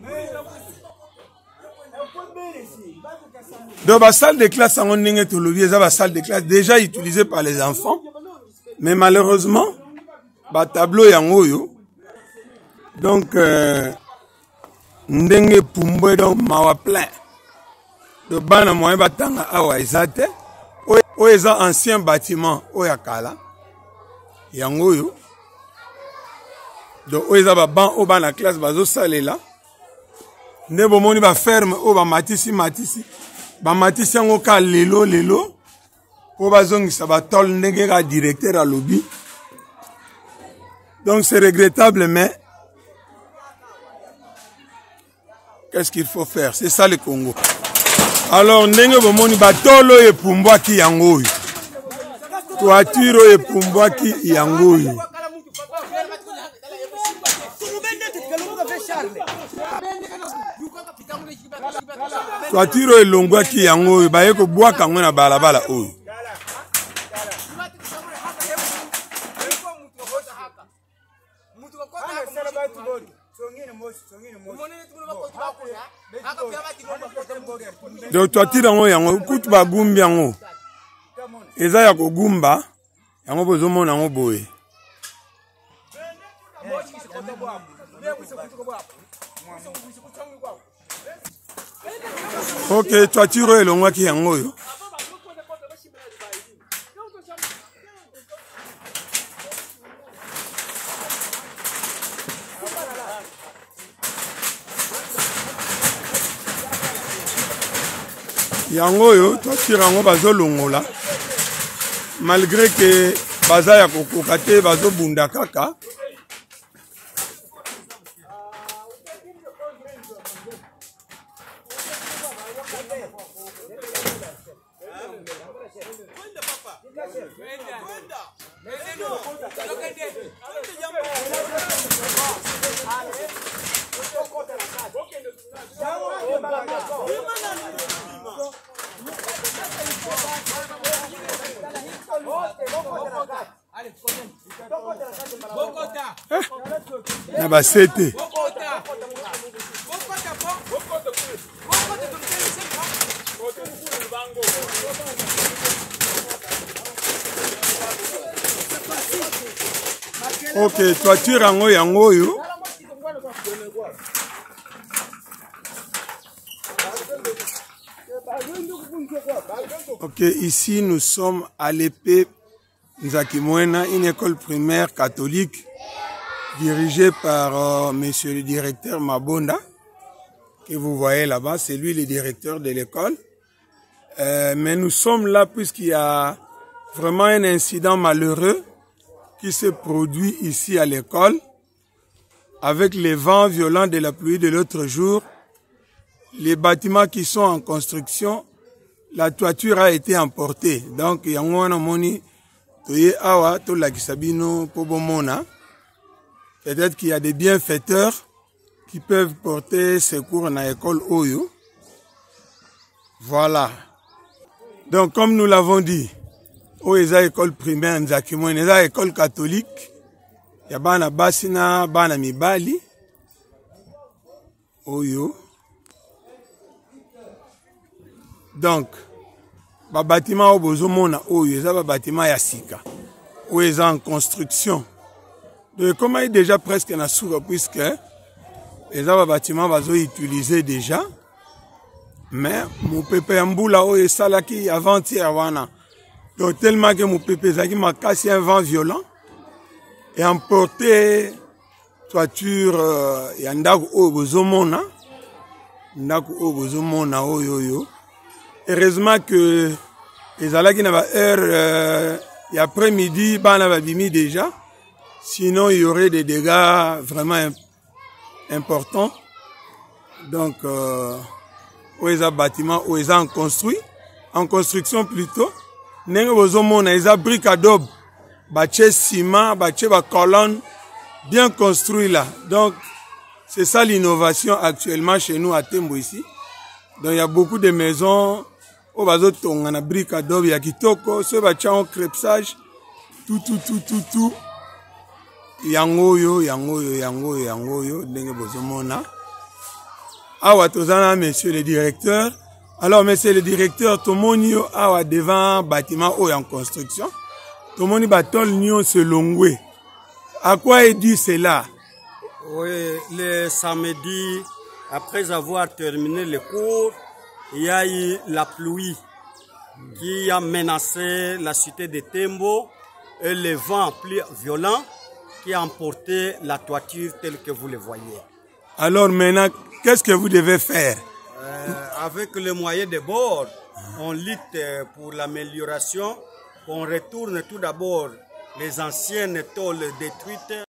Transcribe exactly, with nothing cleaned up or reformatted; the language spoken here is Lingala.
Donc la salle de classe en ndenge tolobi eza ba salle de classe déjà utilisée par les enfants, mais malheureusement ba tableau yango yo donc euh, ndenge pumbwe donc mawa plein de bana moyen batanga awa ezate o eza ancien bâtiment o ya kala yango yo donc o eza ba ban o bana classe bazo salela nde bomoni ba ferme o ba matisi matisi ba matisi yango ka lelo lelo po bazongisa ba tol ndenge ka directeur à lobby. Donc c'est regrettable, mais qu'est-ce qu'il faut faire? C'est ça le Congo. Alors ndenge bomoni ba tolo e pumbwa ki yango yo toiture e pumbwa ki yango yo toiture elongwa ki yango oyo baye kobwaka ngo na balabala oyo. Donc toiture yango yango kutu bagumbi yango eza ya kogumba yango bozomona yango boye. Ok, toiture elongwa ki yango yo. Yango yo toiture yango bazo longola malgré que baza ya kokoka te bazo bunda kaka. Na basete ok toiture yango yango yo ok ici nous sommes à l'épée Nzakimwena, une école primaire catholique dirigée par euh, monsieur le directeur Mabonda, que vous voyez là-bas, c'est lui le directeur de l'école. Euh, mais nous sommes là puisqu'il y a vraiment un incident malheureux qui s'est produit ici à l'école, avec les vents violents de la pluie de l'autre jour. Les bâtiments qui sont en construction, la toiture a été emportée. Donc, il y a un moni. Peut-être qu'il y a des bienfaiteurs qui peuvent porter secours dans l'école Oyo. Voilà. Donc, comme nous l'avons dit, Oyo école primaire Nzakimwena, une école catholique. Il y a bana basina, bana mibali. Oyo. Donc, ba bâtiment au bozomona oyo eza ba bâtiment ya sika oyo eza en construction. Donc comment est déjà presque na soura puisque eza ba bâtiment bazo utiliser déjà, mais mon pépé mbula oyo salaki avant-hier wana. Donc tellement que mon pépé zaki makasi un vent violent et emporté toiture euh, ya ndako oyo bozomona ndako oyo bozomona oyo oyo. Heureusement que les allants qui n'avaient pas heure euh, et après-midi, ben on avait bimi déjà. Sinon, il y aurait des dégâts vraiment imp importants. Donc, euh, où les bâtiments, où ils ont construit, en construction plutôt. N'engue bozomona, ils ont briques à daube, bâché ciment, bâché ba colonne, bien construit là. Donc, c'est ça l'innovation actuellement chez nous à Tembo ici. Donc, il y a beaucoup de maisons. O bazotonga na brique adobe ya kitoko so ba tcha en crépsage tout tout tout tout tout yango yo yango yo yango yo yango yo ndenge bozomona Awa tozana monsieur le directeur. Alors monsieur le directeur, tomoni awa devant bâtiment ou en construction. Tomoni batol nyo se longwe. À quoi est dû cela? Oui, le samedi, après avoir terminé le cours, il y a eu la pluie qui a menacé la cité de Tembo et le vent plus violent qui a emporté la toiture telle que vous le voyez. Alors maintenant, qu'est-ce que vous devez faire? euh, Avec les moyens de bord, on lutte pour l'amélioration, on retourne tout d'abord les anciennes tôles détruites.